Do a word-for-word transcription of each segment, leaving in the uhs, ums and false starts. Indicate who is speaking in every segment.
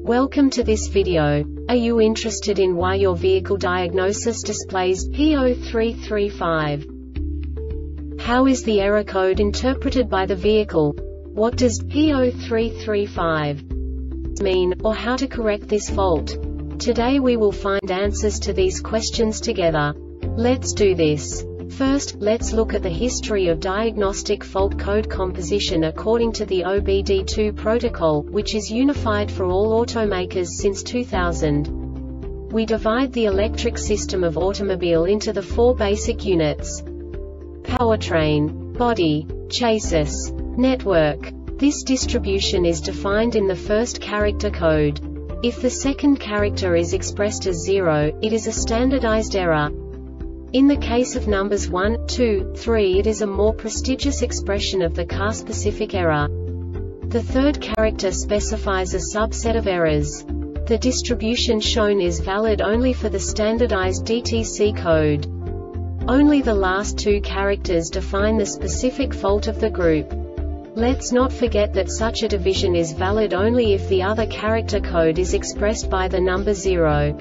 Speaker 1: Welcome to this video. Are you interested in why your vehicle diagnosis displays P zero three three five? How is the error code interpreted by the vehicle? What does P zero three three five mean, or how to correct this fault? Today we will find answers to these questions together. Let's do this. First, let's look at the history of diagnostic fault code composition according to the O B D two protocol, which is unified for all automakers since two thousand. We divide the electric system of automobile into the four basic units: powertrain, body, chassis, network. This distribution is defined in the first character code. If the second character is expressed as zero, it is a standardized error. In the case of numbers one, two, three, it is a more prestigious expression of the car-specific error. The third character specifies a subset of errors. The distribution shown is valid only for the standardized D T C code. Only the last two characters define the specific fault of the group. Let's not forget that such a division is valid only if the other character code is expressed by the number zero.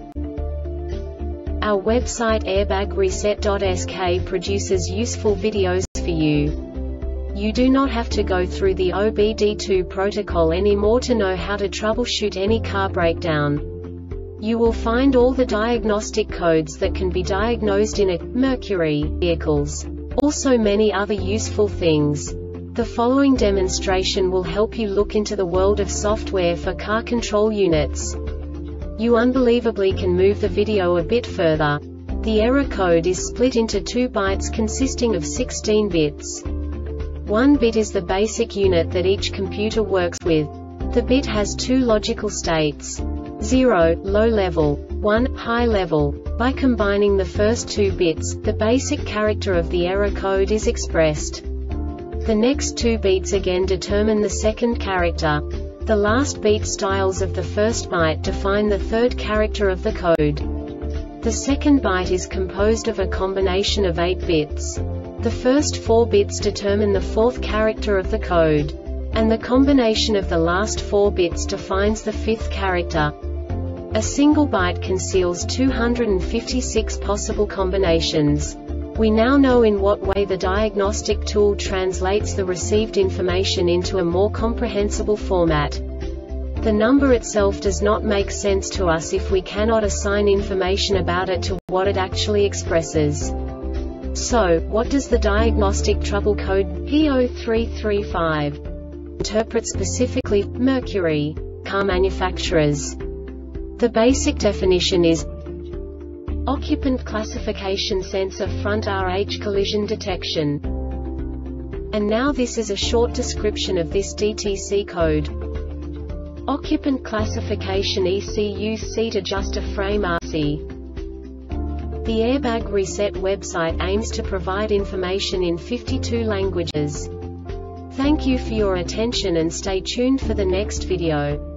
Speaker 1: Our website airbag reset dot S K produces useful videos for you. You do not have to go through the O B D two protocol anymore to know how to troubleshoot any car breakdown. You will find all the diagnostic codes that can be diagnosed in a Mercury vehicles. Also many other useful things. The following demonstration will help you look into the world of software for car control units. You unbelievably can move the video a bit further. The error code is split into two bytes consisting of sixteen bits. One bit is the basic unit that each computer works with. The bit has two logical states: zero, low level, one, high level. By combining the first two bits, the basic character of the error code is expressed. The next two beats again determine the second character. The last beat styles of the first byte define the third character of the code. The second byte is composed of a combination of eight bits. The first four bits determine the fourth character of the code. And the combination of the last four bits defines the fifth character. A single byte conceals two hundred fifty-six possible combinations. We now know in what way the diagnostic tool translates the received information into a more comprehensible format. The number itself does not make sense to us if we cannot assign information about it to what it actually expresses. So, what does the diagnostic trouble code P zero three three five interpret specifically for Mercury car manufacturers? The basic definition is occupant classification sensor front R H collision detection. And now this is a short description of this D T C code. Occupant classification E C U seat adjuster frame R C. The Airbag Reset website aims to provide information in fifty-two languages. Thank you for your attention and stay tuned for the next video.